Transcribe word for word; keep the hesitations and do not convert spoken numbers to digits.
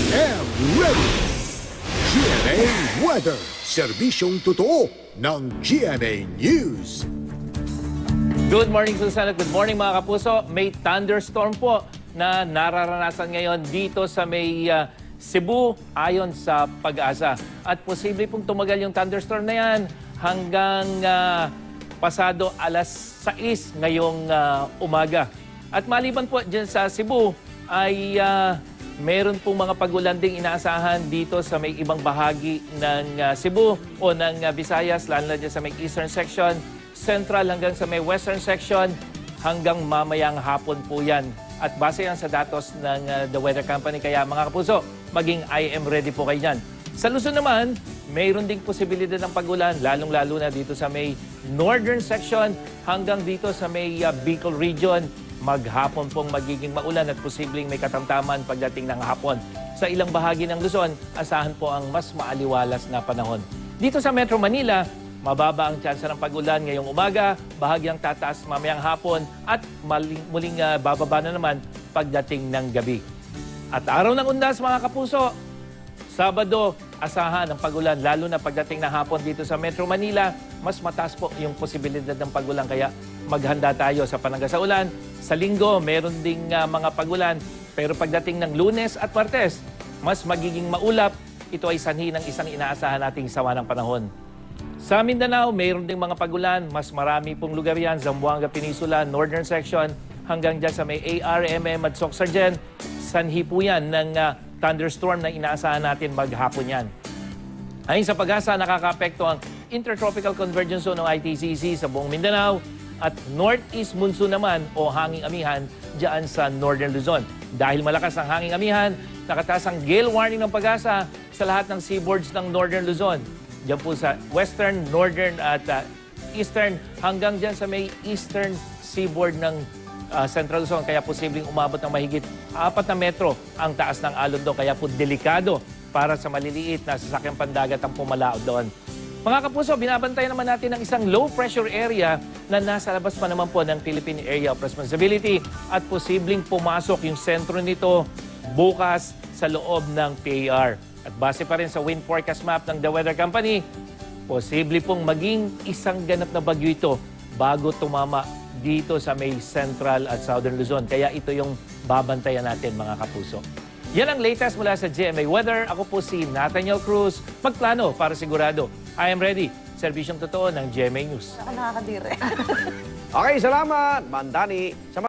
am ready. G M A Weather, serbisyong totoo ng G M A News. Good morning, Susan. Good morning, mga kapuso. May thunderstorm po na nararanasan ngayon dito sa may uh, Cebu ayon sa Pag-asa. At posible pong tumagal yung thunderstorm na yan hanggang uh, pasado alas sais ngayong uh, umaga. At maliban po dyan sa Cebu ay uh, meron pong mga pagulan ding inaasahan dito sa may ibang bahagi ng uh, Cebu o ng uh, Visayas, lalo na dyan sa may eastern section, central hanggang sa may western section, hanggang mamayang hapon po yan. At base yan sa datos ng uh, The Weather Company. Kaya mga kapuso, maging I am ready po kayo dyan. Sa Luzon naman, mayroon ding posibilidad ng pagulan, lalong-lalo na dito sa may northern section hanggang dito sa may uh, Bicol region. Maghapon pong magiging maulan at posibleng may katamtaman pagdating ng hapon. Sa ilang bahagi ng Luzon, asahan po ang mas maaliwalas na panahon. Dito sa Metro Manila, mababa ang tsansa ng pagulan ngayong umaga, bahagyang tataas mamayang hapon at maling, muling uh, bababa na naman pagdating ng gabi. At araw ng undas, mga kapuso, Sabado, asahan ang pagulan, lalo na pagdating ng hapon dito sa Metro Manila. Mas mataas po yung posibilidad ng pagulan, kaya maghanda tayo sa panangga sa ulan. Sa Linggo, meron ding uh, mga pagulan, pero pagdating ng Lunes at Martes, mas magiging maulap. Ito ay sanhi ng isang inaasahan nating sawa ng panahon. Sa Mindanao, mayroon ding mga pagulan. Mas marami pong lugar yan. Zamboanga Peninsula, Northern Section, hanggang dyan sa may A R M M at Soxargen. Sanhi po yan ng uh, thunderstorm na inaasahan natin maghapon yan. Ayon sa Pag-asa, nakaka-apekto ang Intertropical Convergence Zone ng I T C C sa buong Mindanao at Northeast Monsoon naman o hanging amihan dyan sa Northern Luzon. Dahil malakas ang hanging amihan, nakataas ang gale warning ng Pag-asa sa lahat ng seaboards ng Northern Luzon. Diyan po sa Western, Northern at uh, Eastern hanggang dyan sa may Eastern seaboard ng uh, Central Luzon. Kaya posibleng umabot ng mahigit apat na metro ang taas ng alon doon. Kaya po delikado para sa maliliit na sasakyang pandagat ang pumalaot doon. Mga kapuso, binabantayan naman natin ang isang low pressure area na nasa labas pa naman po ng Philippine Area of Responsibility at posibleng pumasok yung sentro nito bukas sa loob ng P A R. At base pa rin sa wind forecast map ng The Weather Company, posible pong maging isang ganap na bagyo ito bago tumama dito sa may Central at Southern Luzon. Kaya ito yung babantayan natin, mga kapuso. Yan ang latest mula sa G M A Weather. Ako po si Nathaniel Cruz. Magplano para sigurado. I am ready. Serbisyong totoo ng G M A News. Nakakadire. Okay, salamat, Mandani. Sa